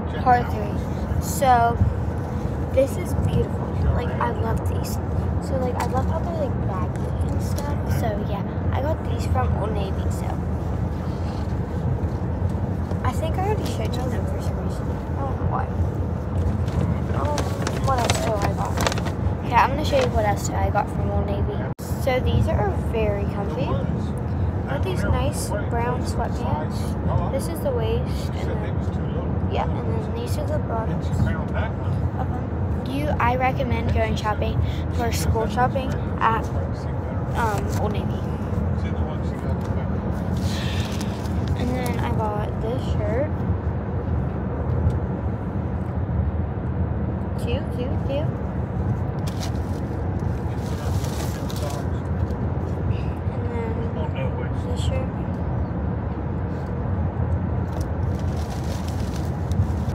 part 3. So this is beautiful. Like, I love these. So like, I love how they're like baggy and stuff. So yeah, I got these from Old Navy. So I think I already showed you them for some reason. I don't know why. What else do I got? Yeah, I'm gonna show you what else I got from Old Navy. So these are very comfy. I got these nice brown sweatpants. This is the waist, and then yeah, and then these are the bottoms of them. I recommend going shopping for school shopping at Old Navy. And then I bought this shirt. Cute.